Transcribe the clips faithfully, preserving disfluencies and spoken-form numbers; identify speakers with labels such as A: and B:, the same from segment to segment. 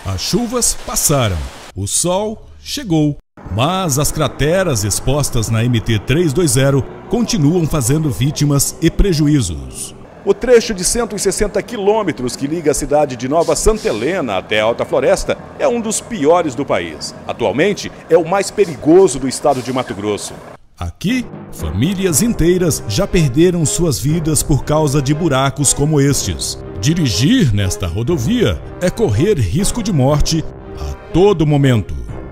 A: As chuvas passaram, o sol chegou, mas as crateras expostas na M T trezentos e vinte continuam fazendo vítimas e prejuízos.
B: O trecho de cento e sessenta quilômetros que liga a cidade de Nova Santa Helena até a Alta Floresta é um dos piores do país. Atualmente, é o mais perigoso do estado de Mato Grosso.
A: Aqui, famílias inteiras já perderam suas vidas por causa de buracos como estes. Dirigir nesta rodovia é correr risco de morte a todo momento.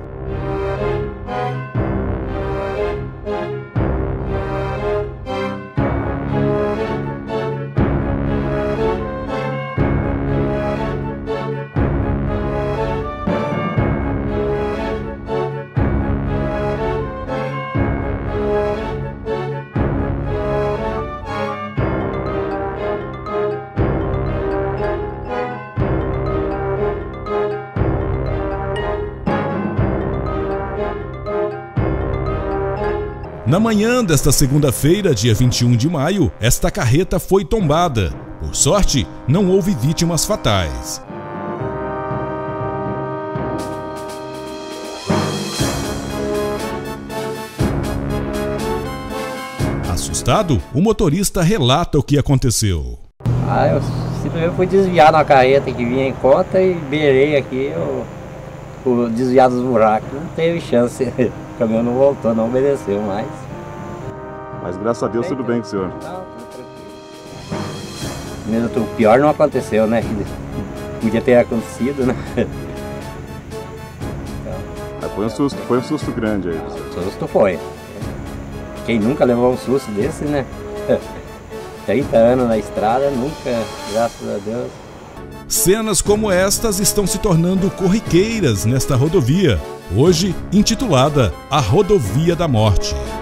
A: Na manhã desta segunda-feira, dia vinte e um de maio, esta carreta foi tombada. Por sorte, não houve vítimas fatais. Assustado, o motorista relata o que aconteceu.
C: Ah, eu simplesmente fui desviar na carreta que vinha em conta e beirei aqui o, o desviar dos buracos. Não teve chance, o caminhão não voltou, não obedeceu mais.
B: Mas graças a Deus tudo bem com o senhor.
C: Não, tudo tranquilo. Mesmo o pior não aconteceu, né? Podia ter acontecido, né?
B: Então, foi um susto, foi um susto grande aí.
C: O susto foi. Quem nunca levou um susto desse, né? trinta anos na estrada, nunca, graças a Deus.
A: Cenas como estas estão se tornando corriqueiras nesta rodovia, hoje intitulada a Rodovia da Morte.